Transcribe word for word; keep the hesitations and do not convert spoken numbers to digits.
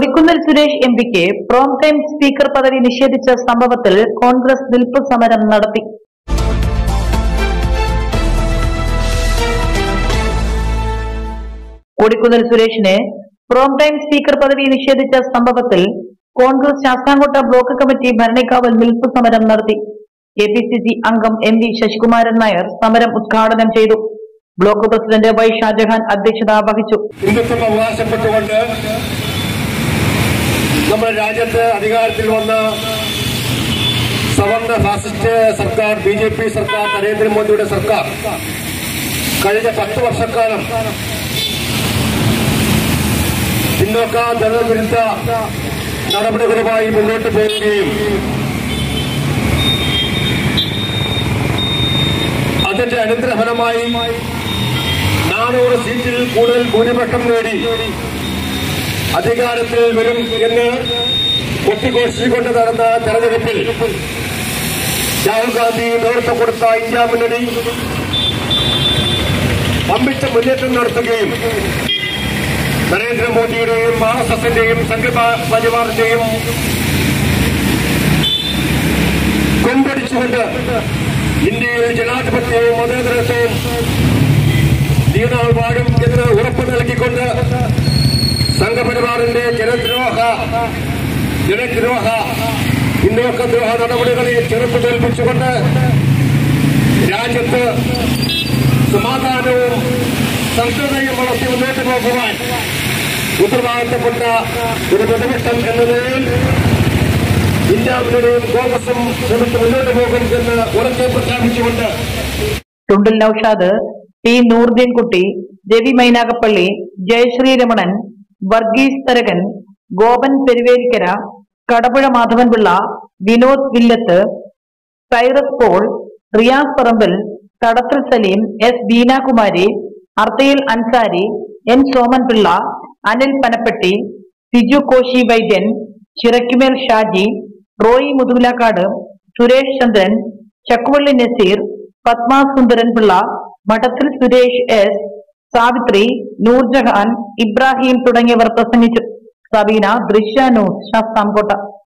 Kodikunnil Suresh M പിക്ക് pro tem speaker പദവി നിഷേധിച്ച സംഭവത്തിൽ കോൺഗ്രസ് നിൽപ്പ് സമരം നടത്തി. കൊടിക്കുന്നിൽ സുരേഷിന് പ്രോം ടൈം സ്പീക്കർ പദവി നിഷേധിച്ച സംഭവത്തിൽ കോൺഗ്രസ് ശാസ്താംകോട്ട ബ്ലോക്ക് കമ്മിറ്റി ഭരണിക്കാവൽ നിൽപ്പ് സമരം നടത്തി. കെ പി സി സി അംഗം എം വി ശശികുമാരൻ നായർ സമരം ഉദ്ഘാടനം ചെയ്തു. ബ്ലോക്ക് പ്രസിഡന്റ് വൈ ഷാജഹാൻ അധ്യക്ഷത വഹിച്ചു. ഹിന്ദുത്വം അവകാശപ്പെട്ടുകൊണ്ട് നമ്മുടെ രാജ്യത്ത് അധികാരത്തിൽ വന്ന സവർണ ഫാസിസ്റ്റ് സർക്കാർ, ബി ജെ പി സർക്കാർ, നരേന്ദ്രമോദിയുടെ സർക്കാർ കഴിഞ്ഞ പത്ത് വർഷക്കാലം പിന്നോക്ക ജനവിരുദ്ധ നടപടികളുമായി മുന്നോട്ട് പോവുകയും അതിന്റെ അനന്തരഫലമായി നാനൂറ് സീറ്റിൽ കൂടുതൽ ഭൂരിപക്ഷം നേടി അധികാരത്തിൽ വരും എന്ന് കൊട്ടിഘോഷിച്ചുകൊണ്ട് നടന്ന തെരഞ്ഞെടുപ്പിൽ രാഹുൽ ഗാന്ധി നേതൃത്വം കൊടുത്ത ഇന്ത്യ മുന്നണി വമ്പിച്ച മുന്നേറ്റം നടത്തുകയും നരേന്ദ്രമോദിയുടെയും ആർ എസ് എസിന്റെയും സംഘപരിവാറിന്റെയും കൊമ്പടിച്ചുകൊണ്ട് ഇന്ത്യയിൽ ജനാധിപത്യവും മതേതരത്വവും നീണാൾ വാഴും എന്ന് ഉറപ്പു നൽകിക്കൊണ്ട് സംഘപരിവാറിന്റെ ജനദ്രോഹ ജനദ്രോഹ പിന്നോക്കദ്രോഹ നടപടികളെ ചെറുത്തു തോൽപ്പിച്ചുകൊണ്ട് രാജ്യത്ത് സമാധാനവും സംസ്കൃതയും വളർത്തി മുന്നോട്ട് പോകുവാൻ ഉത്തരവാദിത്തപ്പെട്ട ഒരു പ്രതിപക്ഷം എന്ന നിലയിൽ ഇന്ത്യ മുന്നണിയും കോൺഗ്രസും ശ്രമിച്ച് മുന്നോട്ട് പോകും എന്ന് ഉറക്കെ പ്രഖ്യാപിച്ചുകൊണ്ട് Thundil Noushad, T Noordeenkutty, Ravi Mynagappally, Jayasree Ramanan, Varghese Tharakan, Gopan Peruvelikkara, Kadapuzha Madhavanpillai, Vinod Villath, Cyrus Paul, Riyas Parambil, Thadathil Saleem, S Beenakumari, Arthayil Ansari, N Somanpillai, Anil Panappetty, Siju Koshy Vaidyan, Chirakkumel Shaji, Roy Muthuvilakkad, Suresh ചന്ദ്രൻ, ചക്കുവള്ളി നസീർ, പത്മ സുന്ദരൻ പിള്ള, മഠത്തിൽ സുരേഷ് എസ്, സാവിത്രി, നൂർജഹാൻ, ഇബ്രാഹിം തുടങ്ങിയവർ പ്രസംഗിച്ചു. സബീന, ദൃശ്യ ന്യൂസ്, ശാസ്താംകോട്ട.